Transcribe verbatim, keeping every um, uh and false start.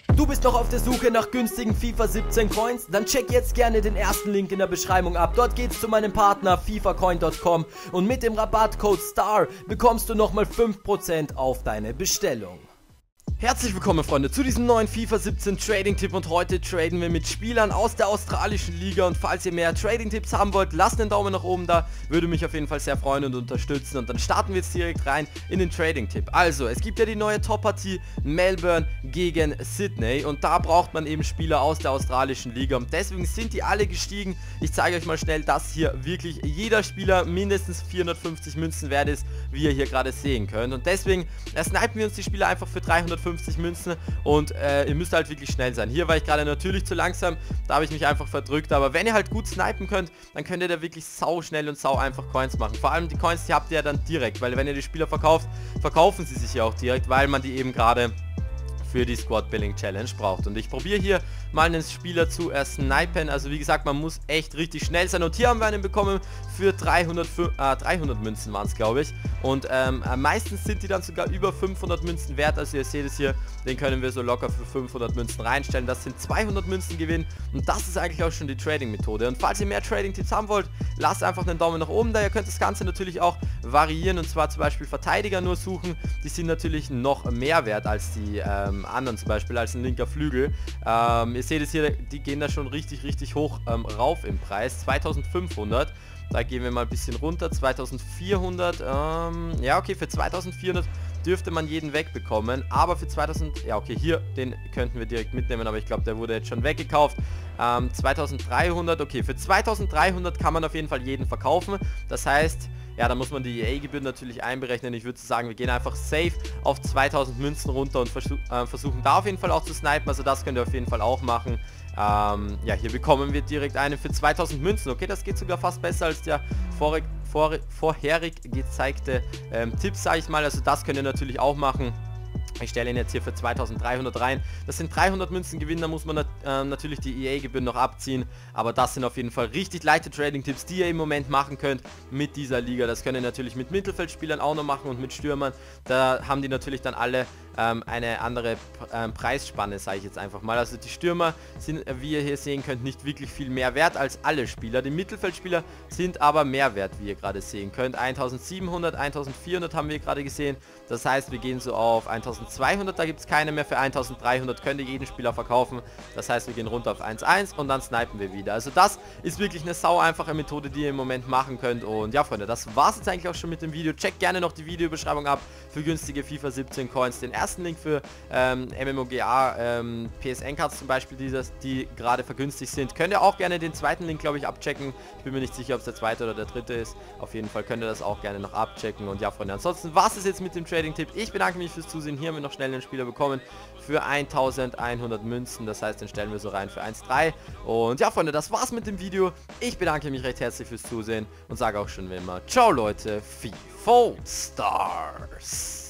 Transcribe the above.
Du bist noch auf der Suche nach günstigen FIFA siebzehn Coins? Dann check jetzt gerne den ersten Link in der Beschreibung ab. Dort geht's zu meinem Partner FIFA Coin Punkt com und mit dem Rabattcode STAR bekommst du nochmal fünf Prozent auf deine Bestellung. Herzlich willkommen, Freunde, zu diesem neuen FIFA siebzehn Trading-Tipp, und heute traden wir mit Spielern aus der australischen Liga. Und falls ihr mehr Trading-Tipps haben wollt, lasst einen Daumen nach oben da, würde mich auf jeden Fall sehr freuen und unterstützen. Und dann starten wir jetzt direkt rein in den Trading-Tipp. Also, es gibt ja die neue Top-Partie Melbourne gegen Sydney, und da braucht man eben Spieler aus der australischen Liga, und deswegen sind die alle gestiegen. Ich zeige euch mal schnell, dass hier wirklich jeder Spieler mindestens vierhundertfünfzig Münzen wert ist, wie ihr hier gerade sehen könnt, und deswegen äh, snipen wir uns die Spieler einfach für dreihundertfünfzig Münzen, und äh, ihr müsst halt wirklich schnell sein. Hier war ich gerade natürlich zu langsam, da habe ich mich einfach verdrückt, aber wenn ihr halt gut snipen könnt, dann könnt ihr da wirklich sau schnell und sau einfach Coins machen. Vor allem die Coins, die habt ihr ja dann direkt, weil wenn ihr die Spieler verkauft, verkaufen sie sich ja auch direkt, weil man die eben gerade für die Squad Building Challenge braucht. Und ich probiere hier mal einen Spieler zu äh, snipen. Also wie gesagt, man muss echt richtig schnell sein. Und hier haben wir einen bekommen für dreihundert, äh, dreihundert Münzen waren es, glaube ich. Und ähm, äh, meistens sind die dann sogar über fünfhundert Münzen wert. Also ihr seht es hier, den können wir so locker für fünfhundert Münzen reinstellen. Das sind zweihundert Münzen Gewinn. Und das ist eigentlich auch schon die Trading-Methode. Und falls ihr mehr Trading-Tipps haben wollt, lasst einfach einen Daumen nach oben da. Ihr könnt das Ganze natürlich auch variieren, und zwar zum Beispiel Verteidiger nur suchen. Die sind natürlich noch mehr wert als die ähm, anderen, zum Beispiel als ein linker Flügel. Ähm, ihr seht es hier, die gehen da schon richtig, richtig hoch ähm, rauf im Preis. zweitausendfünfhundert. Da gehen wir mal ein bisschen runter. zweitausendvierhundert. Ähm, ja, okay, für zweitausendvierhundert dürfte man jeden wegbekommen. Aber für zweitausend... Ja, okay, hier, den könnten wir direkt mitnehmen, aber ich glaube, der wurde jetzt schon weggekauft. Ähm, zweitausenddreihundert. Okay, für zweitausenddreihundert kann man auf jeden Fall jeden verkaufen. Das heißt... Ja, da muss man die E A-Gebühren natürlich einberechnen. Ich würde sagen, wir gehen einfach safe auf zweitausend Münzen runter und versuch, äh, versuchen da auf jeden Fall auch zu snipen. Also das könnt ihr auf jeden Fall auch machen. Ähm, ja, hier bekommen wir direkt eine für zweitausend Münzen. Okay, das geht sogar fast besser als der vorig, vor, vorherig gezeigte ähm, Tipp, sage ich mal. Also das könnt ihr natürlich auch machen. Ich stelle ihn jetzt hier für zweitausenddreihundert rein. Das sind dreihundert Münzen Gewinn, da muss man nat äh, natürlich die E A-Gebühren noch abziehen. Aber das sind auf jeden Fall richtig leichte Trading-Tipps, die ihr im Moment machen könnt mit dieser Liga. Das könnt ihr natürlich mit Mittelfeldspielern auch noch machen und mit Stürmern. Da haben die natürlich dann alle ähm, eine andere ähm, Preisspanne, sage ich jetzt einfach mal. Also die Stürmer sind, wie ihr hier sehen könnt, nicht wirklich viel mehr wert als alle Spieler. Die Mittelfeldspieler sind aber mehr wert, wie ihr gerade sehen könnt. eintausendsiebenhundert, eintausendvierhundert haben wir gerade gesehen. Das heißt, wir gehen so auf eintausendzweihundert, da gibt es keine mehr. Für eintausenddreihundert könnt ihr jeden Spieler verkaufen. Das heißt, wir gehen runter auf eins Komma eins und dann snipen wir wieder. Also das ist wirklich eine sau einfache Methode, die ihr im Moment machen könnt. Und ja, Freunde, das war es jetzt eigentlich auch schon mit dem Video. Checkt gerne noch die Videobeschreibung ab für günstige FIFA siebzehn Coins. Den ersten Link für ähm, MMOGA, ähm, P S N-Cards zum Beispiel, die, das, die gerade vergünstigt sind. Könnt ihr auch gerne den zweiten Link, glaube ich, abchecken. Ich bin mir nicht sicher, ob es der zweite oder der dritte ist. Auf jeden Fall könnt ihr das auch gerne noch abchecken. Und ja, Freunde, ansonsten war es jetzt mit dem Trading-Tipp. Ich bedanke mich fürs Zusehen. Hier haben wir noch schnell einen Spieler bekommen für eintausendeinhundert Münzen. Das heißt, den stellen wir so rein für eins Komma drei. Und ja, Freunde, das war's mit dem Video. Ich bedanke mich recht herzlich fürs Zusehen und sage auch schon wie immer, ciao Leute, FIFA Stars.